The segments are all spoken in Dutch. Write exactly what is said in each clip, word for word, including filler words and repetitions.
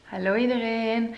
Hallo iedereen!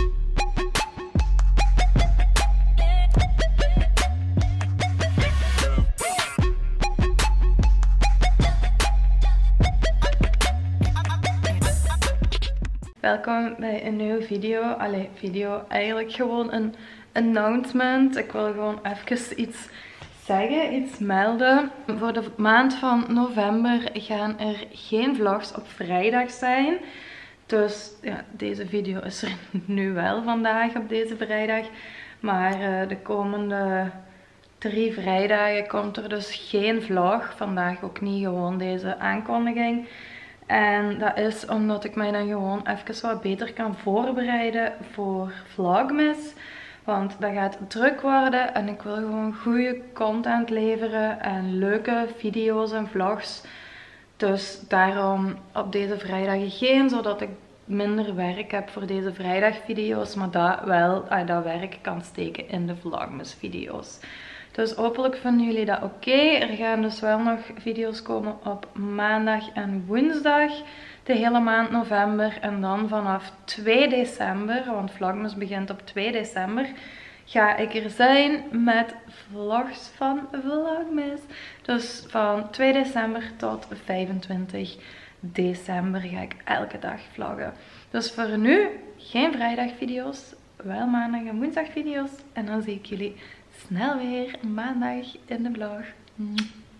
Welkom bij een nieuwe video. Allee, video, eigenlijk gewoon een announcement. Ik wil gewoon even iets zeggen, iets melden. Voor de maand van november gaan er geen vlogs op vrijdag zijn. Dus ja, deze video is er nu wel vandaag op deze vrijdag. Maar uh, de komende drie vrijdagen komt er dus geen vlog. Vandaag ook niet, gewoon deze aankondiging. En dat is omdat ik mij dan gewoon even wat beter kan voorbereiden voor Vlogmas. Want dat gaat druk worden en ik wil gewoon goede content leveren en leuke video's en vlogs. Dus daarom op deze vrijdagen geen, zodat ik minder werk heb voor deze vrijdagvideo's. Maar dat wel, dat werk kan steken in de Vlogmas video's. Dus hopelijk vinden jullie dat oké. Okay. Er gaan dus wel nog video's komen op maandag en woensdag. De hele maand november. En dan vanaf twee december, want Vlogmas begint op twee december, ga ik er zijn met vlogs van Vlogmas. Dus van twee december tot vijfentwintig december ga ik elke dag vloggen. Dus voor nu geen vrijdagvideo's, wel maandag en woensdag video's. En dan zie ik jullie snel weer maandag in de vlog.